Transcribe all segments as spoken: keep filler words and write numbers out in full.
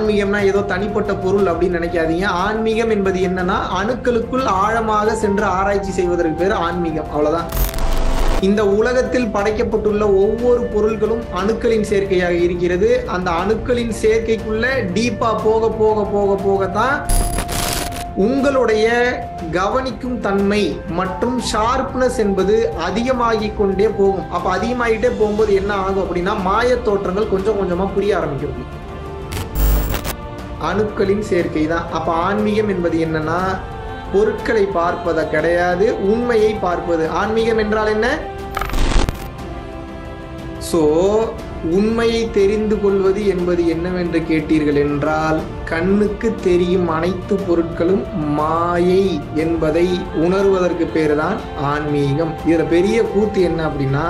ஆன்மீகம்னா ஏதோ தனிப்பட்ட பொருள் அப்படின்னு நினைக்காதீங்க. ஆன்மீகம் என்பது என்னன்னா அணுக்களுக்குள் ஆழமாக சென்று ஆராய்ச்சி செய்வதற்கு பேர் ஆன்மீகம். அவ்வளவுதான். இந்த உலகத்தில் படைக்கப்பட்டுள்ள ஒவ்வொரு பொருள்களும் அணுக்களின் சேர்க்கையாக இருக்கிறது. அந்த அணுக்களின் சேர்க்கைக்குள்ள டீப்பா போக போக போக போகத்தான் உங்களுடைய கவனிக்கும் தன்மை மற்றும் ஷார்ப்னஸ் என்பது அதிகமாகிக் கொண்டே போகும். அப்ப அதிகமாகிட்டே போகும்போது என்ன ஆகும் அப்படின்னா மாய தோற்றங்கள் கொஞ்சம் கொஞ்சமா புரிய ஆரம்பிக்கும். அணுக்களின் சேர்க்கை தான். அப்ப ஆன்மீகம் என்பது என்னன்னா பொருட்களை பார்ப்பது கிடையாது, உண்மையை பார்ப்பது. ஆன்மீகம் என்றால் என்ன? சோ உண்மையை தெரிந்து கொள்வது என்பது என்னவென்று கேட்டீர்கள் என்றால், கண்ணுக்கு தெரியும் அனைத்து பொருட்களும் மாயை என்பதை உணர்வதற்கு பேருதான் ஆன்மீகம். இதுல பெரிய கூத்து என்ன அப்படின்னா,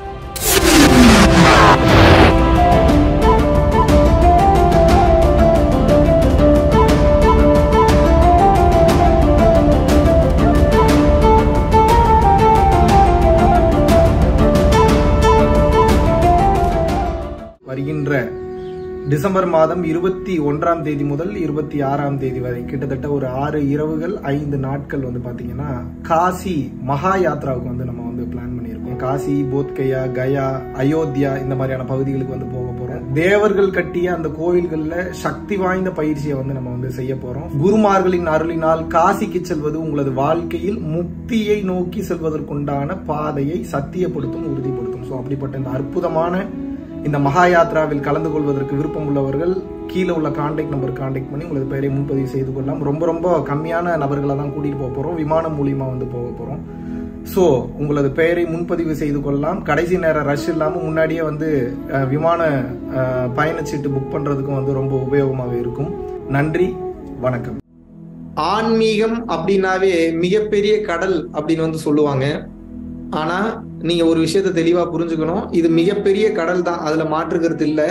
வருகின்ற டிசம்பர் மாதம் இருபத்தி ஒன்றாம் தேதி முதல் இருபத்தி ஆறாம் தேதி வரை கிட்டத்தட்ட ஒரு ஆறு இரவுகள் ஐந்து நாட்கள் வந்து பாத்தீங்கன்னா காசி மகா யாத்ராவுக்கு வந்து நம்ம வந்து பிளான் பண்ணியிருக்கோம். காசி, போத்கயா, கயா, அயோத்தியா இந்த மாதிரியான பகுதிகளுக்கு வந்து போக போறோம். தேவர்கள் கட்டிய அந்த கோவில்கள்ல சக்தி வாய்ந்த பயிற்சியை வந்து நம்ம வந்து செய்ய போறோம். குருமார்களின் அருளினால் காசிக்கு செல்வது உங்களது வாழ்க்கையில் முக்தியை நோக்கி செல்வதற்குண்டான பாதையை சத்தியப்படுத்தும், உறுதிப்படுத்தும். ஸோ அப்படிப்பட்ட இந்த அற்புதமான இந்த மகா யாத்ராவில் கலந்து கொள்வதற்கு விருப்பம் உள்ளவர்கள் கீழே உள்ள கான்டாக்ட் நம்பர் கான்டாக்ட் பண்ணி உங்களது பெயரை முன்பதிவு செய்து கொள்ளலாம். ரொம்ப ரொம்ப கம்மியான நபர்களை தான் கூட்டிட்டு போக போறோம். விமானம் மூலியமா வந்து போக போறோம். ஸோ உங்களது பெயரை முன்பதிவு செய்து கொள்ளலாம். கடைசி நேரம் ரஷ் இல்லாமல் முன்னாடியே வந்து விமான பயணச்சீட்டு புக் பண்றதுக்கும் வந்து ரொம்ப உபயோகமாக இருக்கும். நன்றி, வணக்கம். ஆன்மீகம் அப்படின்னாவே மிகப்பெரிய கடல் அப்படின்னு வந்து சொல்லுவாங்க. ஆனா நீங்க ஒரு விஷயத்த தெளிவா புரிஞ்சுக்கணும். இது மிகப்பெரிய கடல் தான், அதுல மாற்றுகிறது இல்லை.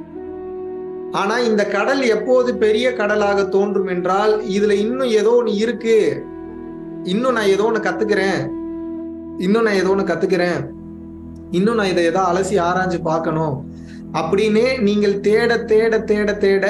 ஆனா இந்த கடல் எப்போது பெரிய கடலாக தோன்றும் என்றால், இதுல இன்னும் ஏதோ ஒண்ணு இருக்கு, இன்னும் நான் ஏதோ ஒண்ணு கத்துக்கிறேன், இன்னும் நான் ஏதோ ஒண்ணு கத்துக்கிறேன், இன்னும் நான் இதை ஏதோ அலசி ஆராய்ஞ்சு பார்க்கணும் அப்படின்னு நீங்கள் தேட தேட தேட தேட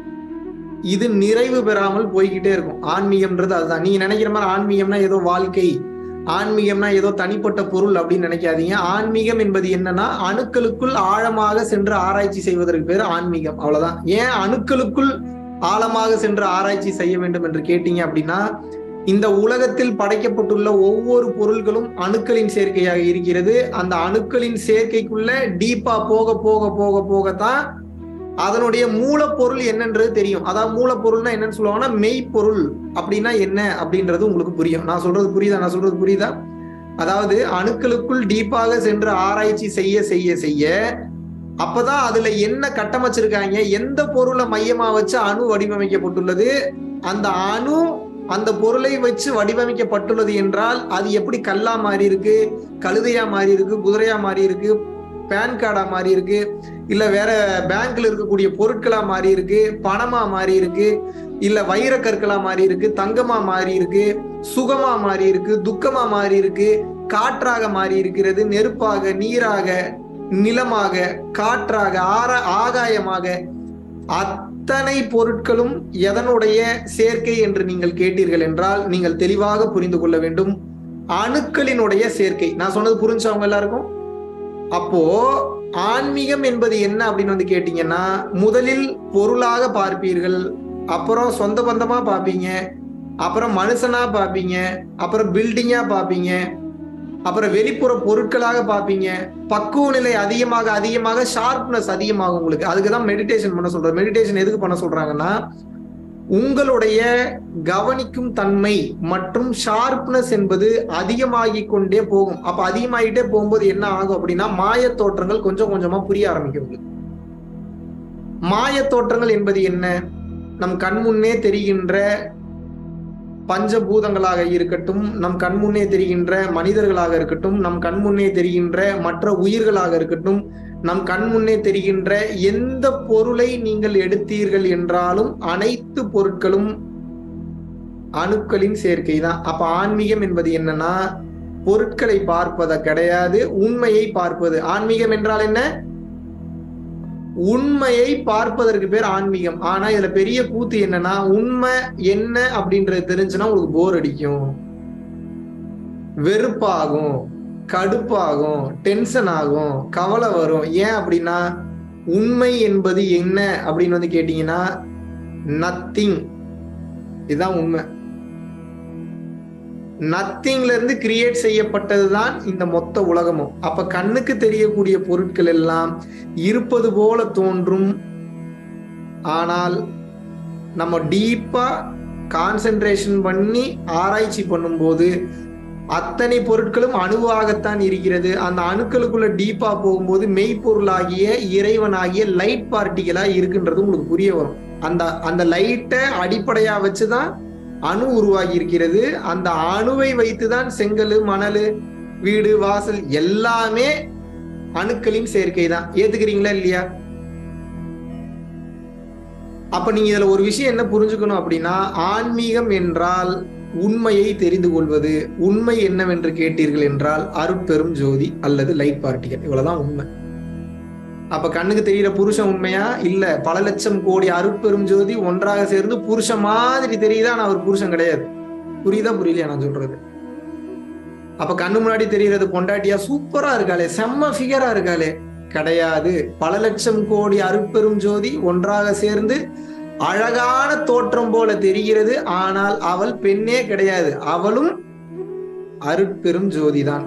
இது நிறைவு பெறாமல் போய்கிட்டே இருக்கும். ஆன்மீகம்ன்றது அதுதான். நீங்க நினைக்கிற மாதிரி ஆன்மீகம்னா ஏதோ வாழ்க்கை, ஆன்மீகம்னா ஏதோ தனிப்பட்ட பொருள் அப்படின்னு நினைக்காதீங்க. ஆன்மீகம் என்பது என்னன்னா அணுக்களுக்குள் ஆழமாக சென்று ஆராய்ச்சி செய்வதற்கு பேர் ஆன்மீகம். அவ்வளவுதான். ஏன் அணுக்களுக்குள் ஆழமாக சென்று ஆராய்ச்சி செய்ய வேண்டும் என்று கேட்டீங்க அப்படின்னா, இந்த உலகத்தில் படைக்கப்பட்டுள்ள ஒவ்வொரு பொருள்களும் அணுக்களின் சேர்க்கையாக இருக்கிறது. அந்த அணுக்களின் சேர்க்கைக்குள்ள டீப்பா போக போக போக போகத்தான் அதனுடைய மூலப்பொருள் என்னன்றது தெரியும். அதாவது மூலப்பொருள்னா என்னன்னு சொல்லுவாங்கன்னா மெய்ப்பொருள் அப்படின்னா என்ன அப்படின்றது உங்களுக்கு புரியும். நான் சொல்றது புரியுதா? நான் சொல்றது புரியுதா? அதாவது அணுக்களுக்குள் டீப்பாக சென்று ஆராய்ச்சி செய்ய செய்ய செய்ய அப்பதான் அதுல என்ன கட்டமைச்சிருக்காங்க, எந்த பொருளை மையமா வச்சு அணு வடிவமைக்கப்பட்டுள்ளது, அந்த அணு அந்த பொருளை வச்சு வடிவமைக்கப்பட்டுள்ளது என்றால் அது எப்படி கல்லா மாறி இருக்கு, கழுதையா மாறி இருக்கு, குதிரையா மாறி இருக்கு, பேன் கார்டா மாறி இருக்கு, இல்ல வேற பேங்க்ல இருக்கக்கூடிய பொருட்களா மாறி இருக்கு, பணமா மாறி இருக்கு, இல்ல வைர கற்களா மாறி இருக்கு, தங்கமா மாறி இருக்கு, சுகமா மாறி இருக்கு, துக்கமா மாறி இருக்கு, காற்றாக மாறி இருக்கிறது, நெருப்பாக, நீராக, நிலமாக, காற்றாக, ஆர ஆகாயமாக, அத்தனை பொருட்களும் எதனுடைய சேர்க்கை என்று நீங்கள் கேட்டீர்கள் என்றால் நீங்கள் தெளிவாக புரிந்து கொள்ள வேண்டும். அணுக்களினுடைய சேர்க்கை. நான் சொன்னது புரிஞ்சவங்க எல்லாருக்கும்? அப்போ ஆன்மீகம் என்பது என்ன அப்படின்னு வந்து கேட்டீங்கன்னா, முதலில் பொருளாக பார்ப்பீர்கள், அப்புறம் சொந்த பந்தமா பார்ப்பீங்க, அப்புறம் மனுஷனா பார்ப்பீங்க, அப்புறம் பில்டிங்கா பார்ப்பீங்க, அப்புறம் வெளிப்புற பொருட்களாக பார்ப்பீங்க. பக்குவ நிலை அதிகமாக அதிகமாக ஷார்ப்னஸ் அதிகமாகும் உங்களுக்கு. அதுக்குதான் மெடிடேஷன் பண்ண சொல்றேன். மெடிடேஷன் எதுக்கு பண்ண சொல்றாங்கன்னா, உங்களுடைய கவனிக்கும் தன்மை மற்றும் ஷார்ப்னஸ் என்பது அதிகமாகிக் கொண்டே போகும். அப்ப அதிகமாகிட்டே போகும்போது என்ன ஆகும் அப்படின்னா மாய தோற்றங்கள் கொஞ்சம் கொஞ்சமா புரிய ஆரம்பிக்கும். மாய தோற்றங்கள் என்பது என்ன? நம் கண்முன்னே தெரிகின்ற பஞ்சபூதங்களாக இருக்கட்டும், நம் கண்முன்னே தெரிகின்ற மனிதர்களாக இருக்கட்டும், நம் கண்முன்னே தெரிகின்ற மற்ற உயிர்களாக இருக்கட்டும், நம் கண்முன்னே தெரிகின்ற எந்த பொருளை நீங்கள் எடுத்தீர்கள் என்றாலும் அனைத்து பொருட்களும் அணுக்களின் சேர்க்கை தான். அப்ப ஆன்மீகம் என்பது என்னன்னா பொருட்களை பார்ப்பது கிடையாது, உண்மையை பார்ப்பது. ஆன்மீகம் என்றால் என்ன? உண்மையை பார்ப்பதற்கு பேர் ஆன்மீகம். ஆனா இதுல பெரிய கூத்து என்னன்னா, உண்மை என்ன அப்படின்றது தெரிஞ்சுன்னா உங்களுக்கு போர் அடிக்கும், வெறுப்பாகும், கடுப்பாகும், டென்ஷன் ஆகும், கவலை வரும். ஏன் அப்படின்னா உண்மை என்பது என்ன அப்படின்னு வந்து கேட்டீங்கன்னா நத்திங். இதுதான் உண்மை. நத்திங்ல இருந்து கிரியேட் செய்யப்பட்டதுதான் இந்த மொத்த உலகமும். அப்ப கண்ணுக்கு தெரியக்கூடிய பொருட்கள் எல்லாம் இருப்பது போல தோன்றும். ஆனால் நம்ம டீப்பா கான்சென்ட்ரேஷன் பண்ணி ஆராய்ச்சி பண்ணும்போது அத்தனை பொருட்களும் அணுவாகத்தான் இருக்கிறது. அந்த அணுக்களுக்குள்ள டீப்பா போகும்போது மெய்ப்பொருளாகிய இறைவனாகிய லைட் பார்ட்டிகளா இருக்குன்றது உங்களுக்கு புரிய வரும். அந்த அந்த லைட்டை அடிப்படையா வச்சுதான் அணு உருவாகி இருக்கிறது. அந்த அணுவை வைத்துதான் செங்கல், மணல், வீடு, வாசல் எல்லாமே அணுக்களின் சேர்க்கை தான். ஏத்துக்கிறீங்களா இல்லையா? அப்ப நீங்க இதுல ஒரு விஷயம் என்ன புரிஞ்சுக்கணும் அப்படின்னா, ஆன்மீகம் என்றால் உண்மையை தெரிந்து கொள்வது. உண்மை என்னவென்று கேட்டீர்கள் என்றால் அருட்பெரும் ஜோதி அல்லது லைட் பார்ட்டிகள். இவ்வளவுதான் உண்மை. அப்ப கண்ணுக்கு தெரிகிற புருஷன் உண்மையா? இல்ல. பல லட்சம் கோடி அருட்பெரும் ஜோதி ஒன்றாக சேர்ந்து புருஷன் மாதிரி தெரியுதா, நான் ஒரு புருஷன் கிடையாது. புரியுதா புரியலையா நான் சொல்றது? அப்ப கண்ணு முன்னாடி தெரிகிறது பொண்டாட்டியா, சூப்பரா இருக்காளே, செம்ம ஃபிகரா இருக்காளே, கிடையாது. பல லட்சம் கோடி அருட்பெரும் ஜோதி ஒன்றாக சேர்ந்து அழகான தோற்றம் போல தெரிகிறது. ஆனால் அவள் பெண்ணே கிடையாது, அவளும் அருட்பெரும் ஜோதிதான்.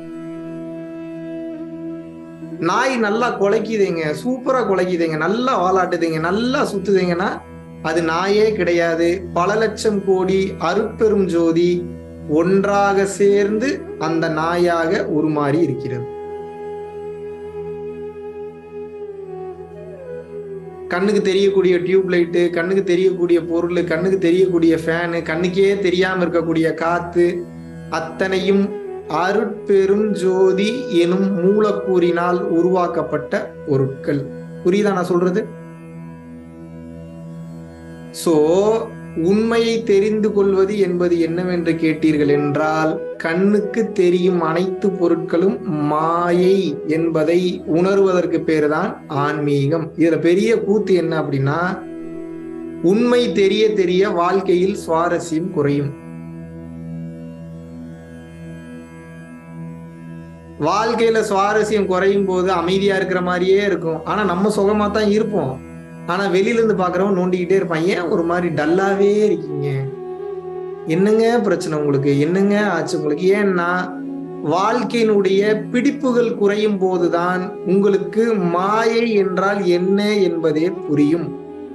நாய் நல்லா குலைக்குதுங்க, சூப்பரா குலைக்குதுங்க, நல்லா வாலாட்டுதுங்க, நல்லா சுத்துதுங்கன்னா அது நாயே கிடையாது. பல லட்சம் கோடி அருட்பெரும் ஜோதி ஒன்றாக சேர்ந்து அந்த நாயாக உருமாறி இருக்கிறது. கண்ணுக்கு தெரியக்கூடிய டியூப் லைட்டு, கண்ணுக்கு தெரியக்கூடிய பொருள், கண்ணுக்கு தெரியக்கூடிய ஃபேனு, கண்ணுக்கே தெரியாம இருக்கக்கூடிய காத்து, அத்தனையும் அருட்பெரும் ஜோதி எனும் மூலக்கூறினால் உருவாக்கப்பட்ட பொருட்கள். புரியுதா நான் சொல்றது? சோ உண்மையை தெரிந்து கொள்வது என்பது என்னவென்று கேட்டீர்கள் என்றால், கண்ணுக்கு தெரியும் அனைத்து பொருட்களும் மாயை என்பதை உணர்வதற்கு பேருதான் ஆன்மீகம். இதுல பெரிய கூத்து என்ன அப்படின்னா, உண்மை தெரிய தெரிய வாழ்க்கையில் சுவாரஸ்யம் குறையும். வாழ்க்கையில சுவாரஸ்யம் குறையும் போது அமைதியா இருக்கிற மாதிரியே இருக்கும். ஆனா நம்ம சுகமா தான் இருப்போம். ஆனா வெளியில இருந்து பாக்குறவன் நோண்டிக்கிட்டே இருப்பான். ஏன் ஒரு மாதிரி டல்லாவே இருக்கீங்க, என்னங்க பிரச்சனை உங்களுக்கு, என்னங்க ஆச்சு உங்களுக்கு? ஏன்னா வாழ்க்கையினுடைய பிடிப்புகள் குறையும் போதுதான் உங்களுக்கு மாயை என்றால் என்ன என்பதே புரியும்.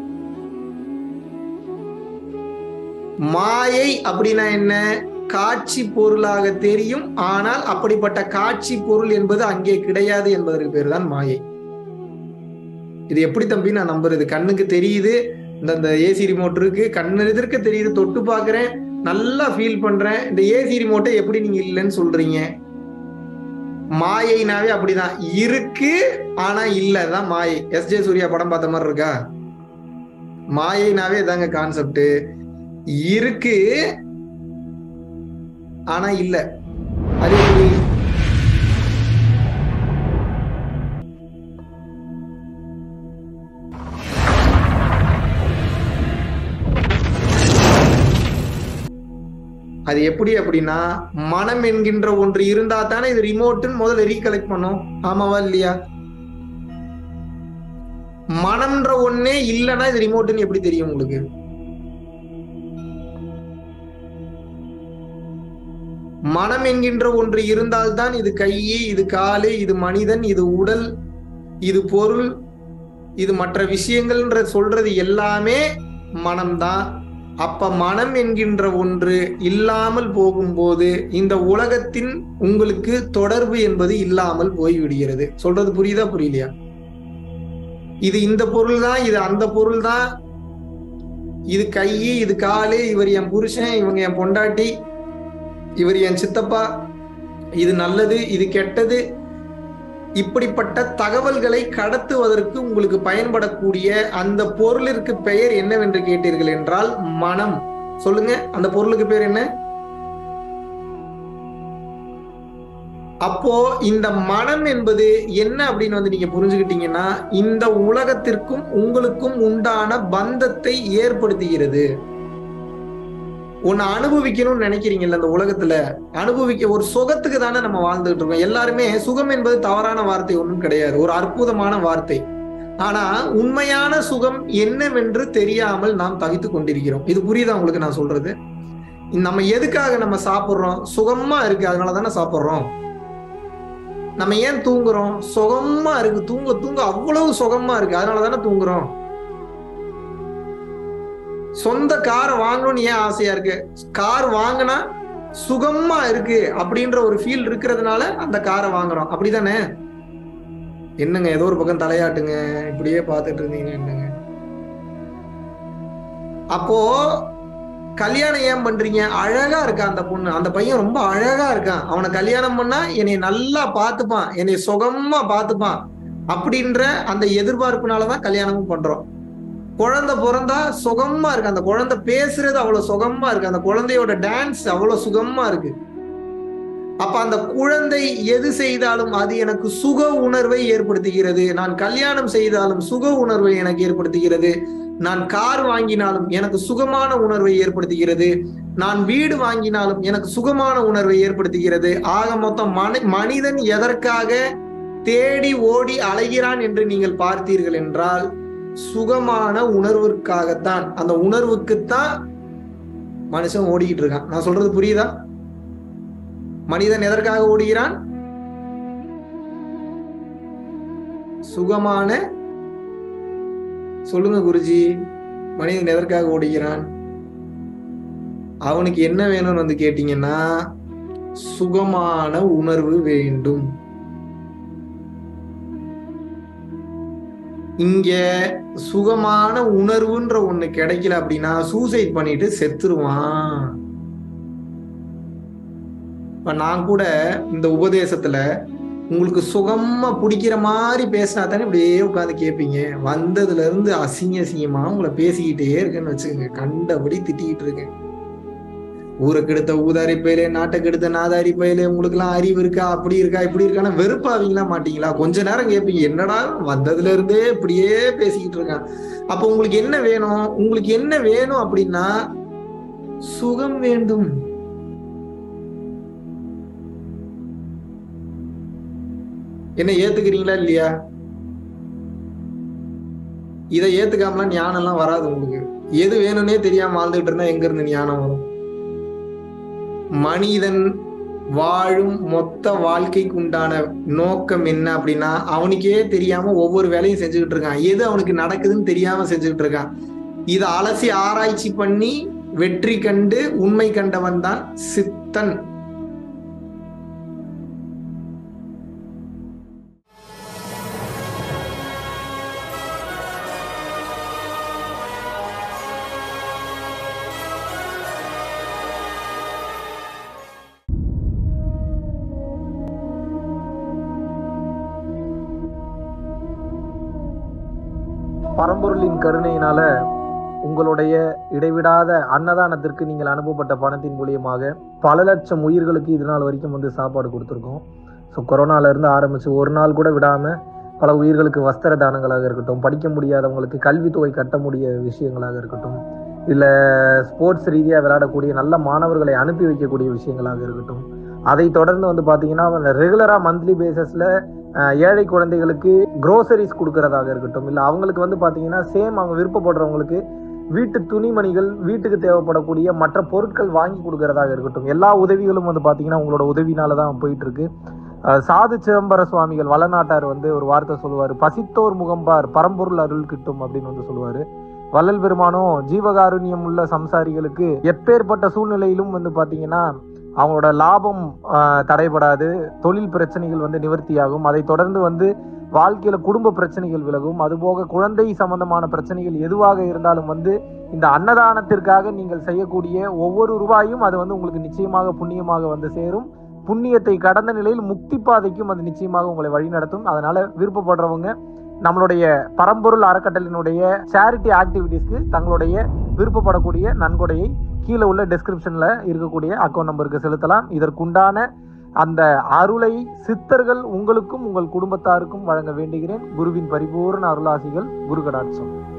மாயை அப்படின்னா என்ன? காட்சி பொருளாக தெரியும், ஆனால் அப்படிப்பட்ட காட்சி பொருள் என்பது அங்கே கிடையாது என்பதற்கு பேர் தான் மாயை. இது எப்படி தம்பி நான் நம்புறது? கண்ணுக்கு தெரியுது, இந்த ஏசி ரிமோட் இருக்கு, கண்ணு எதிர்க்க தெரியுது, தொட்டு பாக்குறேன், நல்லா ஃபீல் பண்றேன். இந்த ஏசி ரிமோட்டை எப்படி நீங்க இல்லைன்னு சொல்றீங்க? மாயைனாவே அப்படிதான், இருக்கு ஆனா இல்லதான் மாயை. எஸ் ஜே சூர்யா படம் பார்த்த மாதிரி இருக்கா? மாயைனாவே தாங்க கான்செப்ட். இருக்கு ஆனா இல்ல. அது எப்படி? அது எப்படி அப்படின்னா, மனம் என்கின்ற ஒன்று இருந்தா தானே இது ரிமோட்டுன்னு முதல்ல ரீகலெக்ட் பண்ணும். ஆமாவா இல்லையா? மனம்ன்ற ஒன்னே இல்லைன்னா இது ரிமோட்டுன்னு எப்படி தெரியும் உங்களுக்கு? மனம் என்கின்ற ஒன்று இருந்தால்தான் இது கை, இது காலு, இது மனிதன், இது உடல், இது பொருள், இது மற்ற விஷயங்கள்ன்ற சொல்றது எல்லாமே மனம்தான். அப்ப மனம் என்கின்ற ஒன்று இல்லாமல் போகும்போது இந்த உலகத்தின் உங்களுக்கு தொடர்பு என்பது இல்லாமல் போய்விடுகிறது. சொல்றது புரியுதா புரியலையா? இது இந்த பொருள் தான், இது அந்த பொருள் தான், இது கை, இது காலு, இவர் என் புருஷன், இவங்க என் பொண்டாட்டி, இவர் என் சித்தப்பா, இது நல்லது, இது கெட்டது, இப்படிப்பட்ட தகவல்களை கடத்துவதற்கு உங்களுக்கு பயன்படக்கூடிய அந்த பொருளிற்கு பெயர் என்னவென்று கேட்டீர்கள் என்றால் மனம். சொல்லுங்க, அந்த பொருளுக்கு பேர் என்ன? அப்போ இந்த மனம் என்பது என்ன அப்படின்னு வந்து நீங்க புரிஞ்சுக்கிட்டீங்கன்னா, இந்த உலகத்திற்கும் உங்களுக்கும் உண்டான பந்தத்தை ஏற்படுத்துகிறது. ஒன்னு அனுபவிக்கணும்னு நினைக்கிறீங்கல்ல, இந்த உலகத்துல அனுபவிக்க ஒரு சுகத்துக்கு தானே நம்ம வாழ்ந்துட்டு இருக்கோம். எல்லாருமே சுகம் என்பது தவறான வார்த்தை ஒன்றும் கிடையாது, ஒரு அற்புதமான வார்த்தை. ஆனா உண்மையான சுகம் என்னவென்று தெரியாமல் நாம் தவித்து கொண்டிருக்கிறோம். இது புரியுதா உங்களுக்கு நான் சொல்றது? நம்ம எதுக்காக நம்ம சாப்பிடுறோம்? சுகமா இருக்கு, அதனால தானே சாப்பிடுறோம். நம்ம ஏன் தூங்குறோம்? சுகமா இருக்கு, தூங்க தூங்க அவ்வளவு சுகமா இருக்கு, அதனால தானே தூங்குறோம். சொந்த காரை வாங்கணும்னு ஏன் ஆசையா இருக்கு? கார் வாங்கினா சுகமா இருக்கு அப்படின்ற ஒரு ஃபீல் இருக்கிறதுனால அந்த காரை வாங்குறோம், அப்படிதானே? என்னங்க ஏதோ ஒரு பக்கம் தலையாட்டுங்க, இப்படியே பார்த்துட்டு இருந்தீங்கன்னா என்னங்க? அப்போ கல்யாணம் ஏன் பண்றீங்க? அழகா இருக்கா அந்த பொண்ணு, அந்த பையன் ரொம்ப அழகா இருக்கான், அவனை கல்யாணம் பண்ணா என்னை நல்லா பார்த்துப்பான், என்னை சுகமா பார்த்துப்பான் அப்படின்ற அந்த எதிர்பார்ப்புனாலதான் கல்யாணமும் பண்றோம். குழந்தை பிறந்தா சுகமா இருக்கு, அந்த குழந்தை பேசுறது அவ்வளவு சுகமா இருக்கு, அந்த குழந்தையோட டான்ஸ் அவ்வளவு சுகமா இருக்கு. அப்ப அந்த குழந்தை எது செய்தாலும் அது எனக்கு சுக உணர்வை ஏற்படுத்துகிறது. நான் கல்யாணம் செய்தாலும் சுக உணர்வை எனக்கு ஏற்படுத்துகிறது. நான் கார் வாங்கினாலும் எனக்கு சுகமான உணர்வை ஏற்படுத்துகிறது. நான் வீடு வாங்கினாலும் எனக்கு சுகமான உணர்வை ஏற்படுத்துகிறது. ஆக மொத்தம் மனி மனிதன் எதற்காக தேடி ஓடி அலைகிறான் என்று நீங்கள் பார்த்தீர்கள் என்றால், சுகமான உணர்வுக்காகத்தான். அந்த உணர்வுக்குத்தான் மனுஷன் ஓடிக்கிட்டு இருக்கான். நான் சொல்றது புரியுதா? மனிதன் எதற்காக ஓடுகிறான்? சுகமான, சொல்லுங்க குருஜி, மனிதன் எதற்காக ஓடுகிறான்? அவனுக்கு என்ன வேணும்னு வந்து கேட்டீங்கன்னா, சுகமான உணர்வு வேண்டும். இங்க சுகமான உணர்வுன்ற ஒண்ணு கிடைக்கல அப்படின்னா சூசைட் பண்ணிட்டு செத்துருவான். இப்ப நான் கூட இந்த உபதேசத்துல உங்களுக்கு சுகமா பிடிக்கிற மாதிரி பேசினா தானே இப்படியே உட்காந்து கேட்பீங்க. வந்ததுல இருந்து அசிங்க அசிங்கமா உங்களை பேசிக்கிட்டே இருக்கேன்னு வச்சுக்கோங்க, கண்டபடி திட்டிக்கிட்டு இருக்கேன். ஊருக்கு எடுத்த ஊதாரி பயிலே, நாட்டுக்கு எடுத்த நாதாரி பயிலே, உங்களுக்கு எல்லாம் அறிவு இருக்கா, அப்படி இருக்கா, இப்படி இருக்கானா வெறுப்பாவீங்களா மாட்டீங்களா? கொஞ்ச நேரம் கேட்பீங்க, என்னடா வந்ததுல இருந்தே இப்படியே பேசிக்கிட்டு இருக்கான். அப்ப உங்களுக்கு என்ன வேணும்? உங்களுக்கு என்ன வேணும் அப்படின்னா சுகம் வேண்டும். என்ன ஏத்துக்கிறீங்களா இல்லையா? இதை ஏத்துக்காமலாம் ஞானம் எல்லாம் வராது உங்களுக்கு. எது வேணும்னே தெரியாம வாழ்ந்துகிட்டு இருந்தா எங்க இருந்து ஞானம் வரும்? மனிதன் வாழும் மொத்த வாழ்க்கைக்கு உண்டான நோக்கம் என்ன அப்படின்னா, அவனுக்கே தெரியாம ஒவ்வொரு வேலையும் செஞ்சுக்கிட்டு இருக்கான். எது அவனுக்கு நடக்குதுன்னு தெரியாம செஞ்சுக்கிட்டு இருக்கான். இதை அலசி ஆராய்ச்சி பண்ணி வெற்றி கண்டு உண்மை கண்டவன் தான் சித்தன். பரம்பொருளின் கருணையினால உங்களுடைய இடைவிடாத அன்னதானத்திற்கு நீங்கள் அனுப்பப்பட்ட பணத்தின் மூலியமாக பல லட்சம் உயிர்களுக்கு இது நாள் வரைக்கும் வந்து சாப்பாடு கொடுத்துருக்கோம். ஸோ கொரோனாலேருந்து ஆரம்பித்து ஒரு நாள் கூட விடாமல் பல உயிர்களுக்கு வஸ்திர தானங்களாக இருக்கட்டும், படிக்க முடியாதவங்களுக்கு கல்வித்தொகை கட்ட முடிய விஷயங்களாக இருக்கட்டும், இல்லை ஸ்போர்ட்ஸ் ரீதியாக விளையாடக்கூடிய நல்ல மாணவர்களை அனுப்பி வைக்கக்கூடிய விஷயங்களாக இருக்கட்டும், அதை தொடர்ந்து வந்து பார்த்தீங்கன்னா ரெகுலராக மந்த்லி பேசிஸில் ஏழை குழந்தைகளுக்கு க்ரோசரிஸ் கொடுக்கறதாக இருக்கட்டும், இல்லை அவங்களுக்கு வந்து பார்த்தீங்கன்னா சேம் அவங்க விருப்பப்படுறவங்களுக்கு வீட்டு துணிமணிகள், வீட்டுக்கு தேவைப்படக்கூடிய மற்ற பொருட்கள் வாங்கி கொடுக்கறதாக இருக்கட்டும், எல்லா உதவிகளும் வந்து பார்த்தீங்கன்னா உங்களோட உதவினால தான் போயிட்டு இருக்கு. சாது சிதம்பர சுவாமிகள் வளநாட்டார் வந்து ஒரு வார்த்தை சொல்லுவார், பசித்தோர் முகம்பார் பரம்பொருள் அருள் கிட்டும் அப்படின்னு வந்து சொல்லுவார். வள்ளல் பெருமானும் ஜீவகாருண்யம் உள்ள சம்சாரிகளுக்கு எப்பேற்பட்ட சூழ்நிலையிலும் வந்து பார்த்தீங்கன்னா அவங்களோட லாபம் தடைபடாது, தொழில் பிரச்சனைகள் வந்து நிவர்த்தியாகும், அதை தொடர்ந்து வந்து வாழ்க்கையில குடும்ப பிரச்சனைகள் விலகும், அதுபோக குழந்தை சம்பந்தமான பிரச்சனைகள் எதுவாக இருந்தாலும் வந்து இந்த அன்னதானத்திற்காக நீங்கள் செய்யக்கூடிய ஒவ்வொரு ரூபாயும் அது வந்து உங்களுக்கு நிச்சயமாக புண்ணியமாக வந்து சேரும். புண்ணியத்தை கடந்த நிலையில் முக்தி பாதைக்கும் அது நிச்சயமாக உங்களை வழிநடத்தும். அதனால விருப்பப்படுறவங்க நம்மளுடைய பரம்பொருள் அறக்கட்டளினுடைய சேரிட்டி ஆக்டிவிட்டீஸ்க்கு தங்களுடைய விருப்பப்படக்கூடிய நன்கொடையை கீழே உள்ள டெஸ்கிரிப்ஷன்ல இருக்கக்கூடிய அக்கௌண்ட் நம்பருக்கு செலுத்தலாம். இதற்குண்டான அந்த அருளை சித்தர்கள் உங்களுக்கும் உங்கள் குடும்பத்தாருக்கும் வழங்க வேண்டுகிறேன். குருவின் பரிபூர்ண அருளாசிகள். குரு கடாட்சம்.